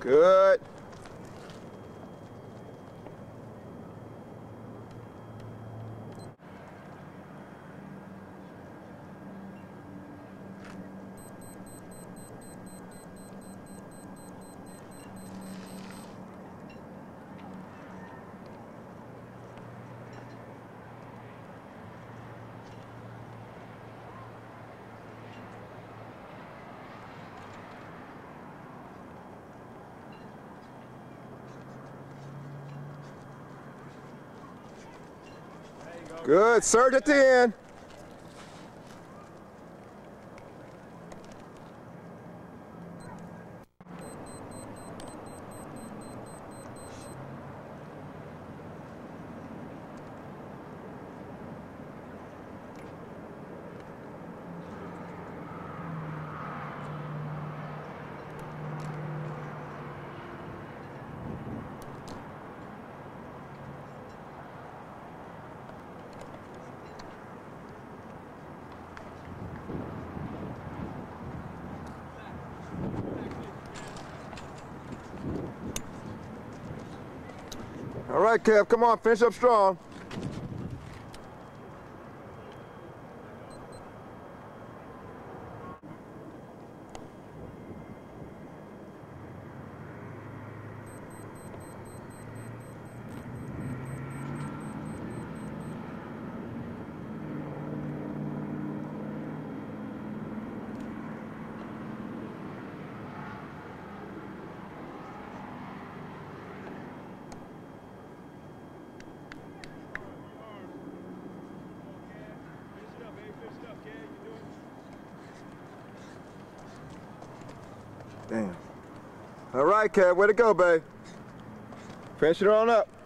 Good. Good, surge at the end. All right, Kev, come on, finish up strong. Damn. All right, Kev, way to go, babe. Finish it on up.